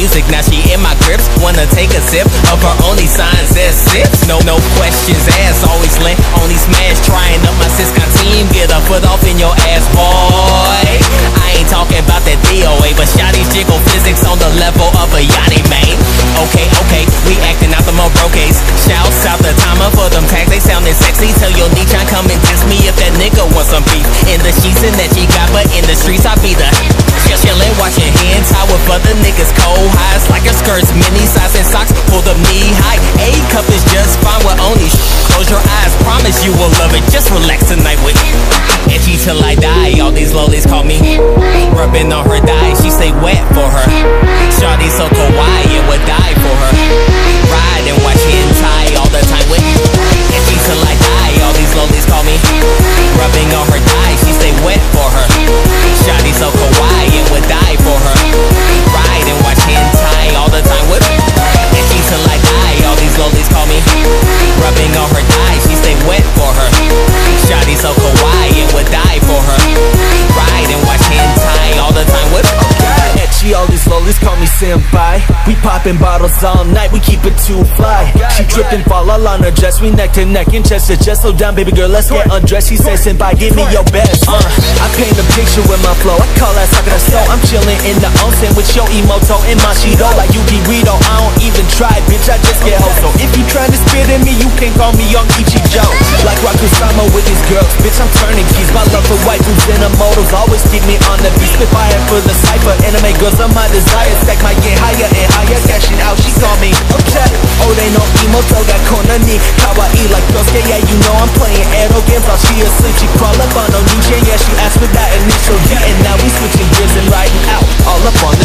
music, now she in my grips. Wanna take a sip of her only signs as sips. No questions asked, always lent, only smash. Trying up my Siscon team, get a foot off in your ass, boy. I ain't talking about that DOA, but shawty's jiggle physics on the level of a yachty, man. Okay, we acting out the Moroques. Shouts out the timer for them tags, they sounding sexy. Tell your niche I come and diss me if that nigga wants some beef. In the sheets and that she got, but in the streets I be the chillin', watching hands high with other niggas cold highs. Like her skirts, mini size and socks, pull them knee high. A cup is just fine with only close your eyes, promise you will love it. Just relax tonight with edgy till I die. All these lollies call me rubbing on her thigh. She stay wet for her. Shawty so kawaii, it would die for her. Ride and watch hentai all the time with edgy till I die. All these lollies call me rubbing on her thigh. She stay wet for her. Shawty so kawaii, it would die for her. Ride and watch hentai all the time with edgy till I die. All these lollies call me rubbing on her thigh. She stay wet for her. Shawty so kawaii, it would die for her. Ride and watch hentai all the time with Etchy, all these lollies call me senpai. We poppin' bottles all night, we keep it too fly. She tripped and fall all on her dress, we neck to neck and chest to chest. So down, baby girl, let's get undressed. She says, senpai, give me your best. I paint a picture with my flow, I call that sucker that's so. I'm chillin' in the onsen with your emoto and my Shido. Like Yuki Rito, I don't even try, bitch, I just get ho. So if you tryna spit in me, you can call me Young Ichijo. Like Rakusama with these girls, bitch, I'm turning keys. My love for waifus and immortals always keep me on the beat. Spit fire for the cypher, anime girls are my desire. Stack my yen higher and higher, cashing out, she call me okay. Oh, they know emoto got corner ni kawaii like Yosuke. Yeah, you know I'm playing Edo games while she asleep. She crawl up on Onichen, yeah, she asked for that initial D. And now we switching gears and riding out all up on